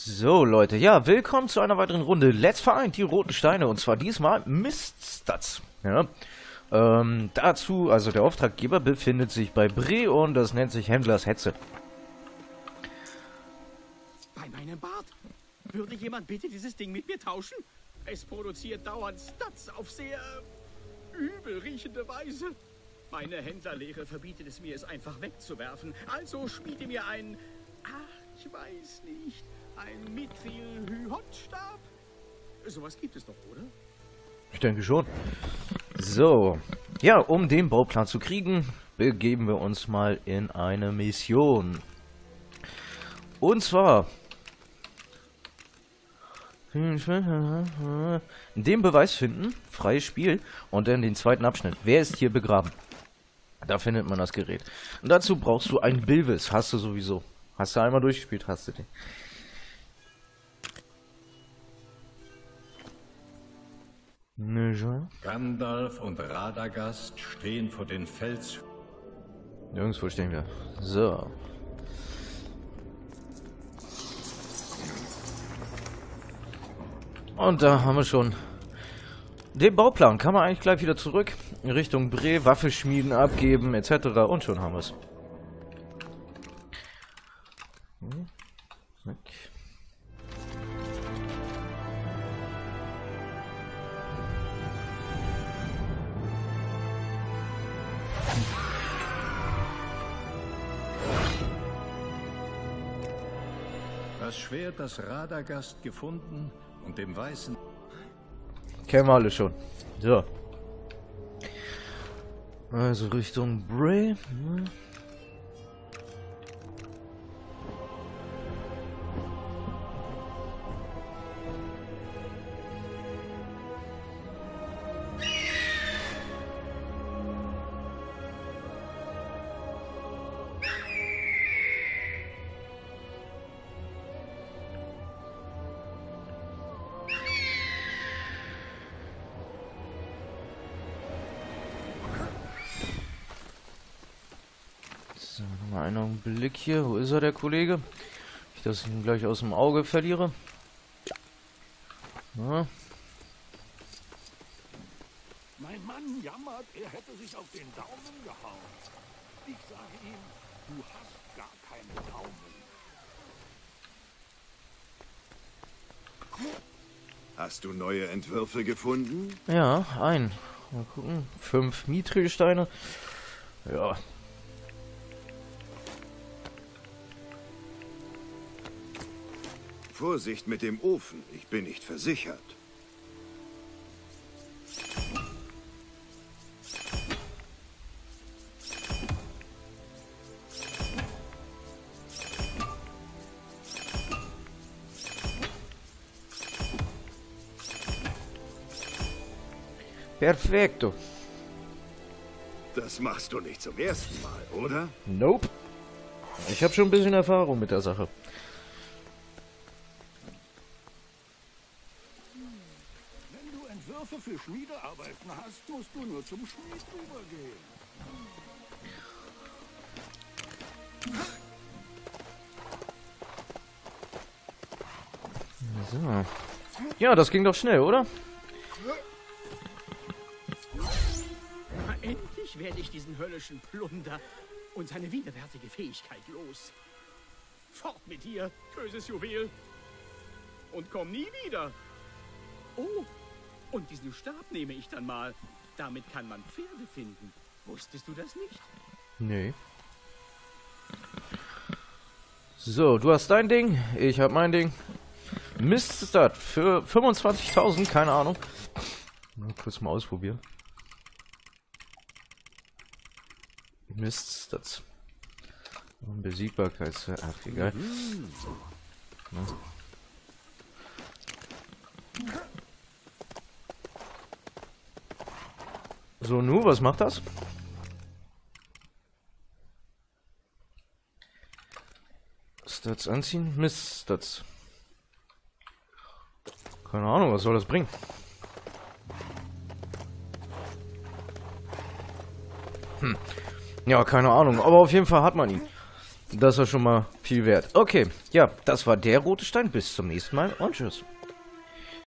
So, Leute, ja, willkommen zu einer weiteren Runde Let's Vereint die roten Steine, und zwar diesmal Miststats. Ja, dazu, also der Auftraggeber befindet sich bei Bre und das nennt sich Händlers Hetze. Bei meinem Bart? Würde jemand bitte dieses Ding mit mir tauschen? Es produziert dauernd Stats auf sehr übel riechende Weise. Meine Händlerlehre verbietet es mir, es einfach wegzuwerfen. Also schmiede mir ein, ich weiß nicht, ein Mithril-Hyhot-Stab? Sowas gibt es doch, oder? Ich denke schon. So, ja, um den Bauplan zu kriegen, begeben wir uns mal in eine Mission. Und zwar den Beweis finden, freies Spiel, und dann den zweiten Abschnitt. Wer ist hier begraben? Da findet man das Gerät. Und dazu brauchst du einen Bilvis. Hast du sowieso. Hast du einmal durchgespielt, hast du den. Gandalf und Radagast stehen vor den Fels... Nirgendwo stehen wir. So. Und da haben wir schon den Bauplan. Kann man eigentlich gleich wieder zurück in Richtung Bre, Waffe schmieden, abgeben, etc. Und schon haben wir es. Das Schwert, das Radagast gefunden und dem weißen... Kennen wir alle schon. So. Also Richtung Bre. So, nochmal einen Augenblick hier. Wo ist er, der Kollege? Nicht, dass ich ihn gleich aus dem Auge verliere. Ja. Mein Mann jammert, er hätte sich auf den Daumen gehauen. Ich sage ihm, du hast gar keinen Daumen. Hast du neue Entwürfe gefunden? Ja, ein. Mal gucken. 5 Mithril-Steine. Ja. Vorsicht mit dem Ofen, ich bin nicht versichert. Perfekto. Das machst du nicht zum ersten Mal, oder? Nope. Ich habe schon ein bisschen Erfahrung mit der Sache. Wenn du Entwürfe für Schmiedearbeiten hast, musst du nur zum Schmied rübergehen. So. Ja, das ging doch schnell, oder? Endlich werde ich diesen höllischen Plunder und seine widerwärtige Fähigkeit los. Fort mit dir, böses Juwel. Und komm nie wieder. Oh, und diesen Stab nehme ich dann mal. Damit kann man Pferde finden. Wusstest du das nicht? Nee. So, du hast dein Ding, ich habe mein Ding. Miststat für 25.000, keine Ahnung. Mal kurz mal ausprobieren. Miststats. Besiegbarkeits... Ach, egal. Ja. So, nu, was macht das? Stats anziehen? Miststats. Keine Ahnung, was soll das bringen? Ja, keine Ahnung. Aber auf jeden Fall hat man ihn. Das war schon mal viel wert. Okay, ja, das war der rote Stein. Bis zum nächsten Mal und tschüss.